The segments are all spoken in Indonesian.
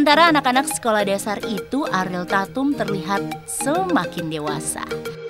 Sementara anak-anak sekolah dasar itu, Ariel Tatum terlihat semakin dewasa.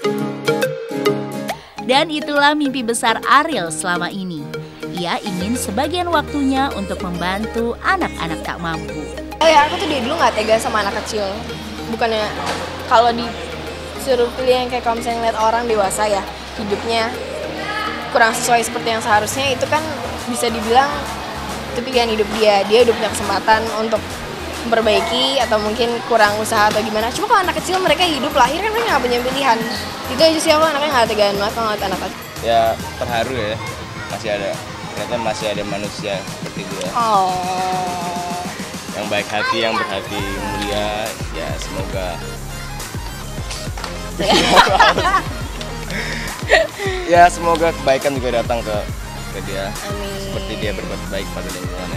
Dan itulah mimpi besar Ariel selama ini. Ia ingin sebagian waktunya untuk membantu anak-anak tak mampu. Oh ya, aku tuh dari dulu nggak tega sama anak kecil. Bukannya kalau disuruh pilih yang kayak kalau misalnya ngeliat orang dewasa ya, hidupnya kurang sesuai seperti yang seharusnya, itu kan bisa dibilang itu pilihan hidup dia. Dia udah punya kesempatan untuk memperbaiki atau mungkin kurang usaha atau gimana. Cuma kalau anak kecil mereka hidup lahir kan mereka nggak punya pilihan. Itu aja sih, aku anaknya nggak tegaan banget kalau ngeliat anak kecil. Ya terharu ya, ternyata masih ada manusia seperti itu ya. Oh. Yang baik hati, yang berhati mulia, ya semoga. Ya semoga kebaikan juga datang ke dia. Amin. Seperti dia berbuat baik pada lingkungannya.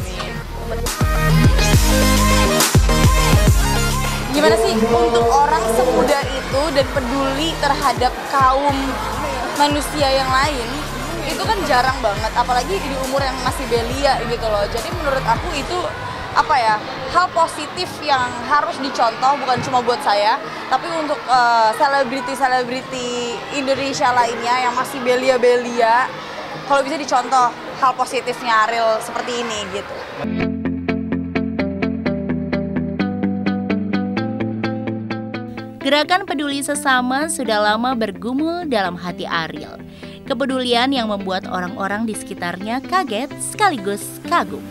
Gimana sih untuk orang semuda itu dan peduli terhadap kaum manusia yang lain, itu kan jarang banget, apalagi di umur yang masih belia gitu loh. Jadi menurut aku itu hal positif yang harus dicontoh, bukan cuma buat saya, tapi untuk selebriti Indonesia lainnya yang masih belia-belia, kalau bisa dicontoh hal positifnya Ariel seperti ini gitu. Gerakan peduli sesama sudah lama bergumul dalam hati Ariel. Kepedulian yang membuat orang-orang di sekitarnya kaget sekaligus kagum.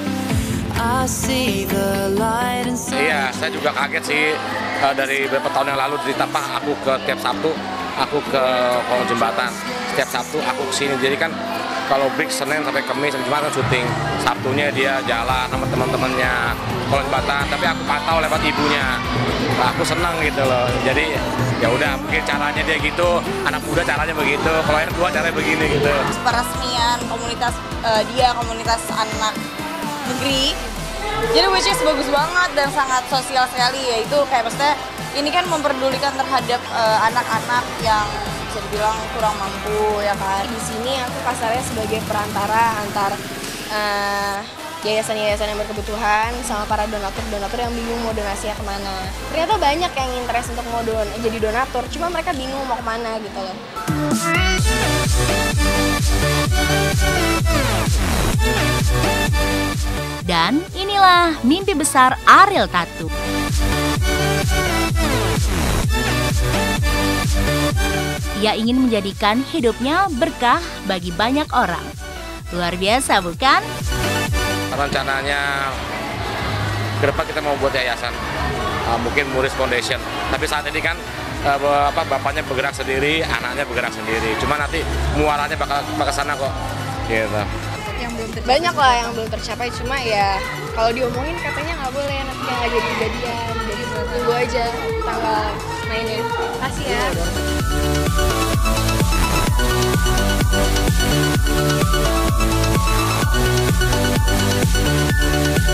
Iya, saya juga kaget sih dari beberapa tahun yang lalu cerita Pak, aku ke tiap Sabtu, aku ke kolong jembatan. Setiap Sabtu aku kesini, jadi kan kalau break Senin sampai Kamis sampai Jumat kan syuting. Sabtunya dia jalan sama teman-temannya kolong jembatan, tapi aku pantau lewat ibunya. Nah, aku senang gitu loh. Jadi ya udah, mungkin caranya dia gitu, anak muda caranya begitu, kalau yang tua caranya begini gitu. Peresmian komunitas komunitas anak negeri, jadi which is bagus banget dan sangat sosial sekali, yaitu kayak maksudnya ini kan memperdulikan terhadap anak-anak yang bisa dibilang kurang mampu ya kan. Di sini aku kasarnya sebagai perantara antar yayasan-yayasan yang berkebutuhan sama para donatur-donatur yang bingung mau donasinya kemana. Ternyata banyak yang interest untuk mau jadi donatur, cuma mereka bingung mau kemana gitu loh. Dan inilah mimpi besar Ariel Tatum. Ia ingin menjadikan hidupnya berkah bagi banyak orang. Luar biasa bukan? Rencananya ke depan kita mau buat yayasan, mungkin Muris Foundation. Tapi saat ini kan bapaknya bergerak sendiri, anaknya bergerak sendiri. Cuma nanti muaranya bakal sana kok. Gitu. Banyak lah yang belum tercapai, cuma ya kalau diomongin katanya nggak boleh, nanti nggak jadi kejadian. Jadi tunggu aja tanggal mainnya. Kasih ya.